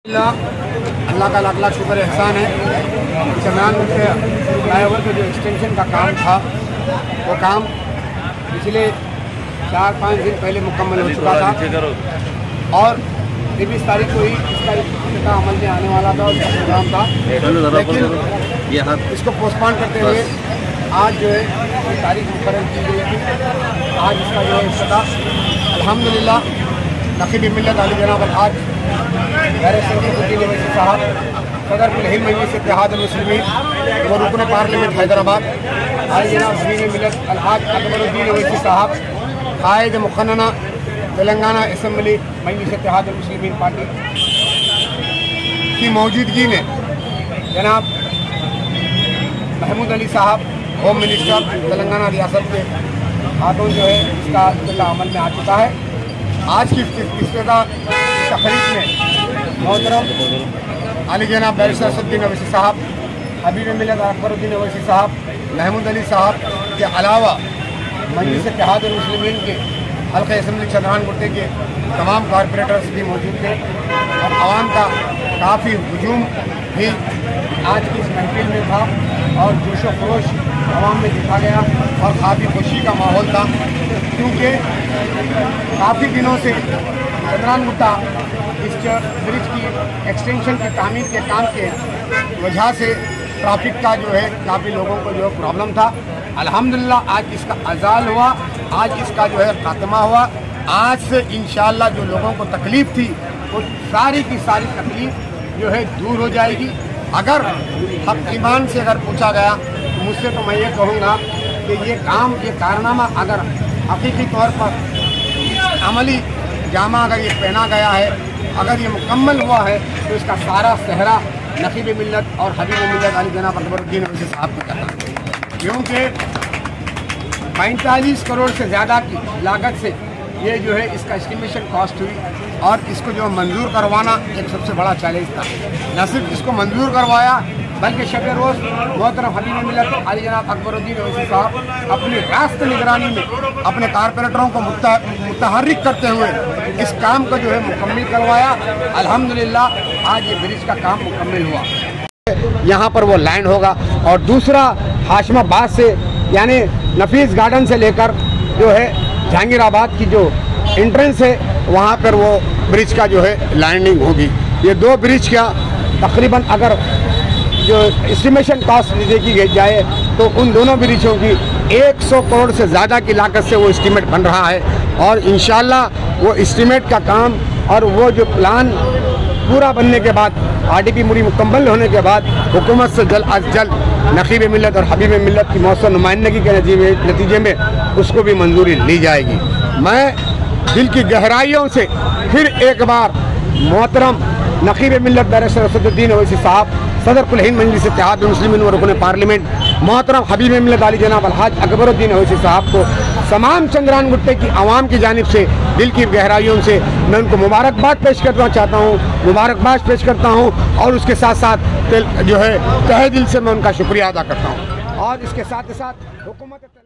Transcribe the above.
अल्लाह का लाख लाख शुक्र एहसान है। चमरान के फ्लाईओवर के जो एक्सटेंशन का काम था वो काम पिछले 4-5 दिन पहले मुकम्मल हो चुका था और 23 तारीख को ही इसका अमल में आने वाला था और इसका प्रोग्राम था, लेकिन इसको पोस्टपोन करते हुए आज जो है तारीख मुकर्रर की गई थी। आज इसका जो है इफ्तिताह अल्हम्दुलिल्लाह नक़ीब मिल्लत आली जनाब आज शरफ़ुद्दीन अवैसी साहब सदर हिंद मजलिस इत्तेहाद मुस्लिमीन व रुकन पार्लियामेंट हैदराबाद आली जनाब हबीब मिल्लत अलहाज अकबरुद्दीन अवैसी साहब कायद मुक़न्नना तेलंगाना असम्बली मजलिस इत्तेहाद मुस्लिमीन पार्टी की मौजूदगी में जनाब महमूद अली साहब होम मिनिस्टर तेलंगाना रियासत के हाथों जो है इसका अमल में आ चुका है। आज की इफ्तिताह तकरीब में मोहतरम अली जनाब बैरिस्टर शरफ़ुद्दीन अवैसी साहब, हबीब मिल्लत अकबरुद्दीन अवैसी साहब, महमूद अली साहब के अलावा मजलिस इत्तेहाद मुस्लिमीन के हल्के असम्बली चंद्रान गुट्टे के तमाम कारपोरेटर्स भी मौजूद थे और आवाम का काफ़ी हुजूम भी आज की इस महफिल में था और जोश व खरोश आवाम में देखा गया और काफ़ी खुशी का माहौल था, क्योंकि काफ़ी दिनों से चंद्रान गुट्टा इस ब्रिज की एक्सटेंशन की तामीर के काम के वजह से ट्रैफिक का जो है काफ़ी लोगों को जो है प्रॉब्लम था। अल्हम्दुलिल्लाह आज इसका अज़ाल हुआ, आज इसका जो है खात्मा हुआ। आज से इंशाअल्लाह जो लोगों को तकलीफ़ थी वो सारी की सारी तकलीफ़ जो है दूर हो जाएगी। अगर हक ईमान से अगर पूछा गया तो मुझसे तो मैं ये कहूँगा कि ये काम, ये कारनामा अगर हकीकी तौर पर अमली जामा अगर ये पहना गया है, अगर ये मुकम्मल हुआ है तो इसका सारा सहरा नक़ीब मिल्लत और हबीब मिल्लत अली जनाब अकबरुद्दीन अवैसी साहब को करना है, क्योंकि 45 करोड़ से ज़्यादा की लागत से ये जो है इसका एस्टिमेशन कॉस्ट हुई और इसको जो मंजूर करवाना एक सबसे बड़ा चैलेंज था। न सिर्फ इसको मंजूर करवाया बल्कि शब रोज़ मोहतरम हबीब मिल्लत अली जनाब अकबरुद्दीन अवैसी साहब अपनी रास्त निगरानी में अपने कारपोरेटरों को मुतहर्रिक करते हुए इस काम को जो है मुकम्मल करवाया। अल्हम्दुलिल्लाह आज ये ब्रिज का काम मुकम्मल हुआ। यहाँ पर वो लैंड होगा और दूसरा हाशमाबाद से यानी नफीस गार्डन से लेकर जो है जहांगीराबाद की जो एंट्रेंस है वहाँ पर वो ब्रिज का जो है लैंडिंग होगी। ये दो ब्रिज का तकरीबन अगर जो एस्टिमेशन कॉस्ट देखी जाए तो उन दोनों ब्रिजों की 100 करोड़ से ज़्यादा की लागत से वो एस्टीमेट बन रहा है और इंशाल्लाह वो एस्टीमेट का काम और वो जो प्लान पूरा बनने के बाद आरडीपी मुड़ी मुकम्मल होने के बाद हुकूमत से जल्द अज जल्द नक़ीब मिल्लत और हबीब मिल्लत की मौसर नुमाइंदगी के नतीजे में उसको भी मंजूरी ली जाएगी। मैं दिल की गहराइयों से फिर एक बार मोहतरम नक़ीब मिल्लत बैरिस्टर शरफ़ुद्दीन अवैसी साहब सदर हिंद मजलिस इत्तेहाद मुस्लिमीन व रुकन पार्लियामेंट मोहतरम हबीब मिल्लत अली जनाब अलहाज अकबरुद्दीन अवैसी साहब को तमाम चंद्रान गुट्टे की आवाम की जानिब से दिल की गहराइयों से मैं उनको मुबारकबाद पेश करना चाहता हूँ, मुबारकबाद पेश करता हूँ और उसके साथ साथ जो है तहे दिल से मैं उनका शुक्रिया अदा करता हूँ और इसके साथ ही साथ हुकूमत